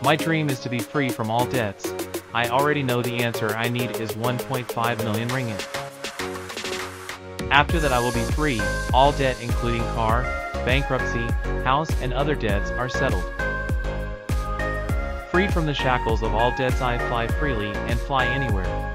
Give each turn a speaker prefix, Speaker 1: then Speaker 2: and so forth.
Speaker 1: My dream is to be free from all debts. I already know the answer I need is 1.5 million ringgit. After that I will be free, all debt including car, bankruptcy, house and other debts are settled. Free from the shackles of all debts I fly freely and fly anywhere.